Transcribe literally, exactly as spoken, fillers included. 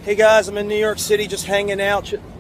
Hey guys, I'm in New York City just hanging out,